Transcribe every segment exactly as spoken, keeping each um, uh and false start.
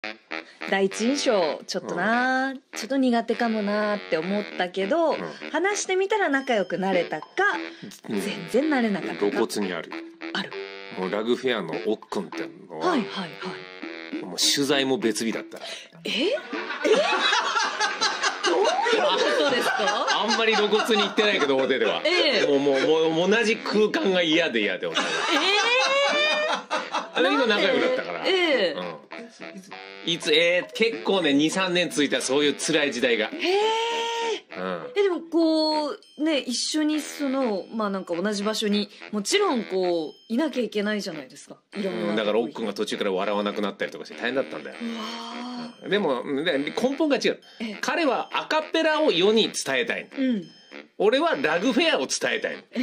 第一印象ちょっとな、うん、ちょっと苦手かもなって思ったけど、うん、話してみたら仲良くなれたか、うん、全然なれなかったか。 露骨にあるある。 もうラグフェアのおっくんってのは、 はいはいはい、 もう取材も別日だった。 ええどういうことですか？ あんまり露骨に言ってないけど表では、えー、もうもうもう同じ空間が嫌で嫌でお互い。ええー、今仲良くなったから。ええー、うん、いつえー、結構ね にさんねん続いたそういう辛い時代が。へえ、 うん、えでもこうね一緒にそのまあなんか同じ場所にもちろんこういなきゃいけないじゃないですか。いろんな、 うん、だからおっくんが途中から笑わなくなったりとかして大変だったんだよ。うわでも根本が違う。彼はアカペラを世に伝えたい、うん、俺はラグフェアを伝えたい、うん、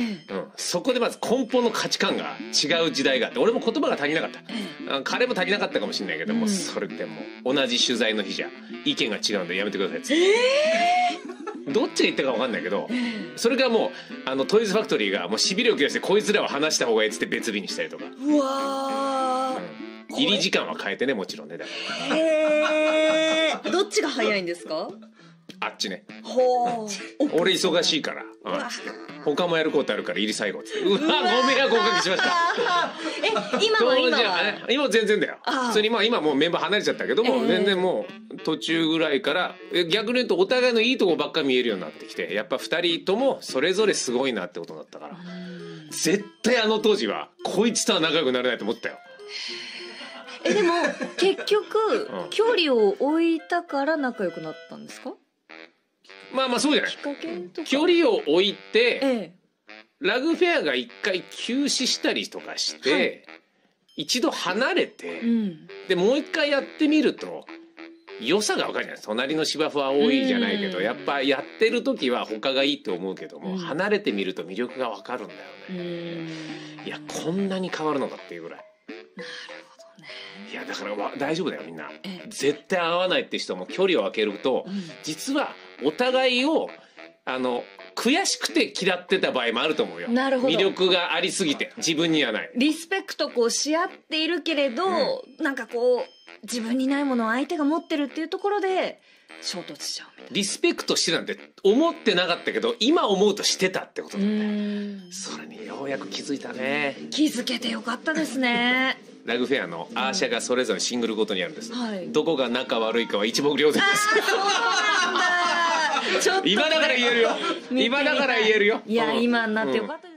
そこでまず根本の価値観が違う時代があって、俺も言葉が足りなかった、うん、彼も足りなかったかもしれないけども、うん、それでも同じ取材の日じゃ意見が違うんでやめてくださいって、えー、どっちが言ったか分かんないけど、それがもうあのトイズファクトリーがもうしびれを切らしてこいつらは話した方がいいっつって別日にしたりとか。 うわー、 うん、入り時間は変えてね、もちろんね。だからへー、どっちが早いんですか？ あっちね。 ほう。 俺忙しいから、うん、他もやることあるから入り最後っつって。うわ、ご迷惑おかけしました。 え、今は今は今全然だよ。普通にまあ今もうメンバー離れちゃったけども、えー、全然もう途中ぐらいから逆に言うとお互いのいいとこばっか見えるようになってきて、やっぱふたりともそれぞれすごいなってことだったから、絶対あの当時はこいつとは仲良くなれないと思ったよ。 えでも結局、うん、距離を置いたから仲良くなったんですか？ まあまあそうじゃない。距離を置いて、ええ、ラグフェアが一回休止したりとかして、はい、一度離れて、うん、でもう一回やってみると良さが分かるじゃない。隣の芝生は多いじゃないけど、やっぱやってる時は他がいいと思うけども、うん、離れてみると魅力が分かるんだよね。うん、いやこんなに変わるのかっていうぐらい。 なるほどね。 いやだから大丈夫だよみんな、ええ、絶対合わないって人も距離を空けると、うん、実はお互いをあの悔しくて嫌ってた場合もあると思うよ。 なるほど。 魅力がありすぎて自分にはない。 リスペクトこうし合っているけれど、うん、なんかこう自分にないものを相手が持ってるっていうところで衝突しちゃうみたいな。 リスペクトしてなんて思ってなかったけど今思うとしてたってことだね。それにようやく気づいたね。 気づけてよかったですね。 ラグフェアのアーシャがそれぞれシングルごとにあるんです、はい、どこが仲悪いかは一目瞭然です。 そうなんだ。ちょっと、ね、 今だから言えるよ。今だから言えるよ。 いや今になってよかった。